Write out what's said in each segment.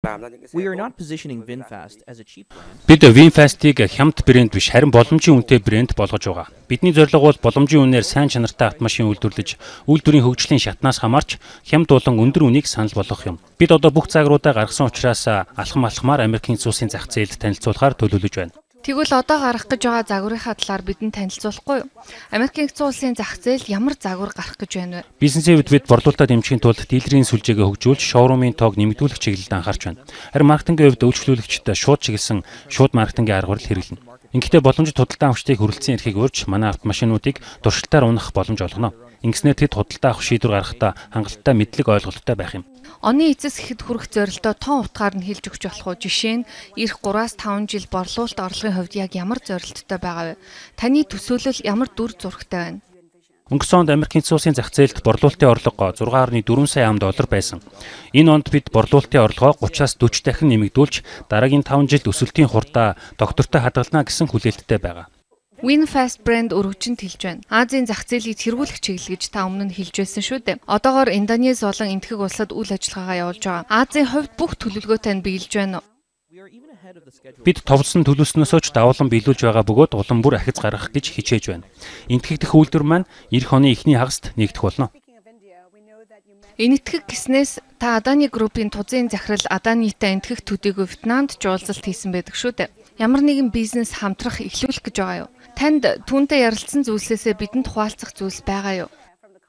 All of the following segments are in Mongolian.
We are not positioning VinFast as a cheap brand. Бид VinFast-ыг хямд брэнд биш харин боломжийн үнэтэй брэнд болгож байгаа. Бидний зорилго бол боломжийн үнээр сайн чанартай автомашин үйлдвэрлэж, үйлдвэрийн хөгжлийн шатнаас хамаарч хямд болон өндөр үнийг санал болгох юм. Бид одоо бүх загваруудаа гаргасан учраас алхмаар Америкийн улсын зах зээлд танилцуулахаар төлөвлөж байна. Тэгвэл одоо гарах гэж байгаа загварынхаа талаар бидэнд танилцуулахгүй юу? Америкийн улсын зах зээлд ямар загвар гарах гэж байна вэ? Бизнесийн хувьд бид борлуулалтаа дэмжихийн тулд дилерийн сүлжээгээ хөгжүүлж, шоурумын тоог нэмэгдүүлэх чиглэлд анхаарч байна. Харин маркетингийн хувьд үйлчлүүлэгчид шууд чиглэсэн шууд маркетингийн аргаар хэрэглэнэ. Ингэхдээ боломжит худалдаа авчдыг хүрэлцэн эрхийг урьж, манай автомашинуудыг туршилтаар унах боломж олгоно. Ингэснээр тэд худалдаа авах шийдвэр гаргахдаа хангалттай мэдлэг ойлголттой байх юм. Оны эцэс ихэд хүрэх зорилтоо тон утгаар нь хэлж өгч болох уу? Жишээ нь эх 3-5 жил борлуулалт орлогын хувьд яг ямар зорилттой байгаа вэ? Таны төсөөлөл ямар дүр зурагтай байна? Өнгөрсөн онд Америкийн улсын зах зээлд борлуулалтын орлого 6.4 сая $6.4 байсан. Энэ онд бид борлуулалтын орлогоо 30-аас 40 дахин нэмэгдүүлж, дараагийн 5 жилд өсөлтийн хурдаа доктортой хадгална гэсэн хүлээлттэй байгаа. VinFast брэнд өргөжинд хэлж байна. Азийн зах зээлийг тэргүүлэх чиглэл гэж та өмнө нь хэлж байсан шүү дээ. Одоогоор Индонез болон энэтхэг улсад үйл ажиллагаагаа явуулж байгаа. Азийн хувьд бүх төлөвлөгөөтэй нь биелж байна уу? Бид товлсон төлөвснөөсөө ч давуулан биелүүлж байгаа бөгөөд улам бүр ахиц гаргах гэж хичээж байна. Энэтхэг дэх үйлдвэр маань эх оны эхний хагаст нэгдэх болно. Энэтхэг гэснээс та Адани группийн тузын захирал Аданитай энэтхэг төдийгүй Вьетнамд жуулзалт хийсэн байдаг шүү дээ. Ямар нэгэн бизнес хамтрах эхлүүлэх гэж байгаа юу? Танд түүнтэй ярилцсан зүйлсээсээ бидэнд хуваалцах зүйлс байгаа юу?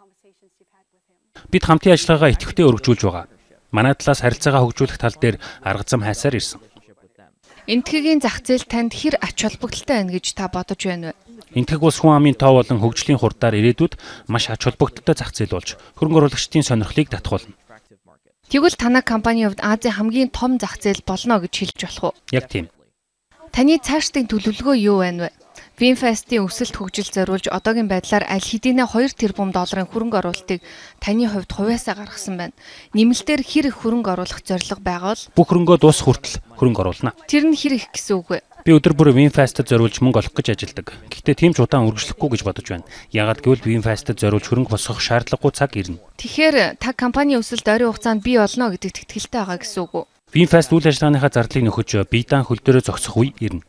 Бид хамтын ажиллагаагаа идэвхтэй өргөжүүлж байгаа. Манай талаас харилцаагаа хөгжүүлэх тал дээр арга зам хайсаар ирсэн. Энэтхэгийн зах зээл танд хэр ач холбогдолтой байна гэж та бодож байна вэ? Энэтхэг улс хүн амын тоо болон хөгжлийн хурдаар ирээдүйд маш ач холбогдолтой зах зээл болж хөрөнгө оруулагчдын сонирхлыг татгуулна. Тэгвэл танай компанийн хувьд Азийн хамгийн том зах зээл болно гэж хэлж болох уу? Яг тийм. Таны цаашдын төлөвлөгөө юу байна вэ? VinFast-ийн өсөлт хөгжил зориулж одоогийн байдлаар аль хэдийнэ 2 тэрбум долларын хөрөнгө оруулалтыг таны хувьд хувьяасаа гаргасан байна. Нэмэлтээр хэр их хөрөнгө оруулах зорилго байгаа бол бүх хөрөнгөө дуусах хүртэл хөрөнгө оруулна. Тэр нь хэр их гэсэн үг вэ? Би өдөр бүр VinFast-д зориулж мөнгө олох гэж ажилладаг. Гэхдээ тийм ч удаан үргэлжлэхгүй гэж бодож байна. Яагаад гэвэл VinFast-д зориулж хөрөнгө босгох шаардлагагүй цаг ирнэ. Тэгэхээр та компани өсөлт ойрын хугацаанд бий болно гэдэгт итгэлтэй байгаа гэсэн үг үү? VinFast үйл ажиллагааныхаа зардлыг нөхөж биедан хөл дээрээ зогсох үе ирнэ.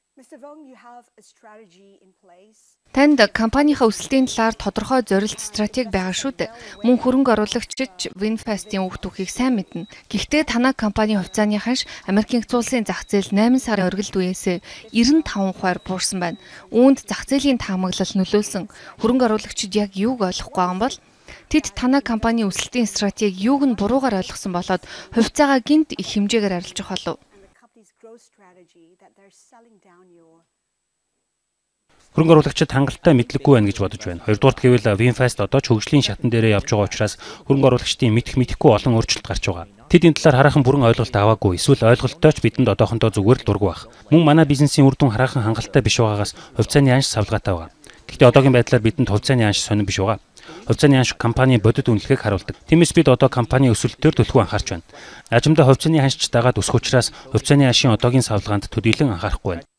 Танд компанийнхаа өсөлтийн талаар тодорхой зорилт стратеги байгаа шүү дээ. Мөн хөрөнгө оруулагчид VinFast-ийн үх түүхийг сайн мэднэ. Гэхдээ танай компани хувьцааны ханш Америкийн улсын зах зээл 8 сарын оргилд үеэсээ 95%-аар буурсан байна. Үүнд зах зээлийн таамаглал нөлөөлсөн. Хөрөнгө оруулагчид яг юуг ойлгохгүй байгаа юм бол тэд танай компани өсөлтийн стратеги юуг нь буруугаар ойлгосон болоод хувьцаагаа гинт их хэмжээгээр арилжах болов. Хөрөнгө оруулагчид хангалттай мэдлэггүй байна гэж бодож байна. Хоёрдугаарт гэвэл VinFast одоо ч хөгжлийн шатан дээрээ явж байгаа учраас хөрөнгө оруулагчдын мэдэхгүй олон өөрчлөлт гарч байгаа. Тэд энэ талаар хараахан бүрэн ойлголт аваагүй. Эсвэл ойлголттой ч бидэнд одоохондоо зүгээр л дургүй байх. Мөн манай бизнесийн үр дүн хараахан хангалттай биш байгаагаас хувьцааны анш савлгаатай байгаа. Гэхдээ одоогийн байдлаар бидэнд хувьцааны анш сонирн биш байгаа. Хувьцааны анш компани бодит үнэлгээг харуулдаг. Тиймээс бид одоо компани өсөлтөөр төлхөө анхаарч байна. Ажимдаа хувьцааны аншч дагаад өсөх учраас хувьцааны аншийн одоогийн савлгаанд төдийлөн анхаарахгүй байна.